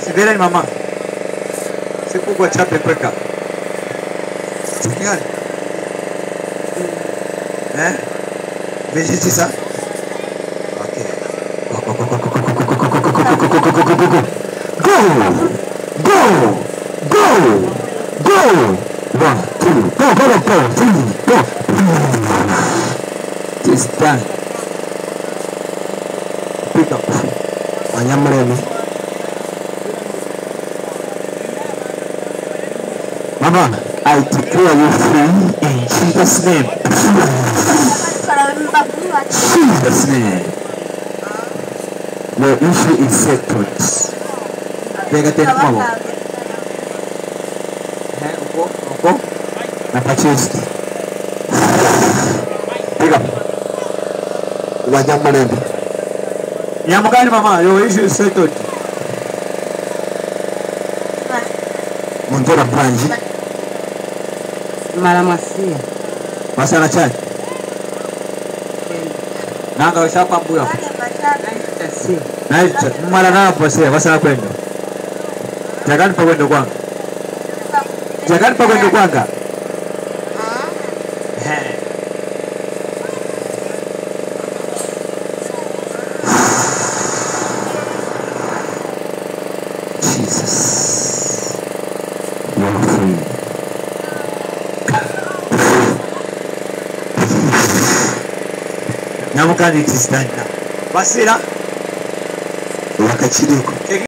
Sivera mama. Siku kwa chape kweka. Sikiani. Vegeti sa? Okay. Go! Go! Go! Go! 1, 2, go, 3, go! This done. Pick up. Anyamremi. Mama, I declare you free in Jesus' name. Jesus' name. Your issue is settled. Take mama. Uko? Napachesti. Pick up. Wanyamremi. Nyamugani mama, your issue is settled. Montora branji. Malamasia. Masana chai. Nanga ushapa mbuya. Naita mara napo sasa wasana kwenda. Jagani pa kwenda kwanga. Jagani pa kwenda kwanga. Jesus. You are free. Namukani tisitana. Basira wakachiriko.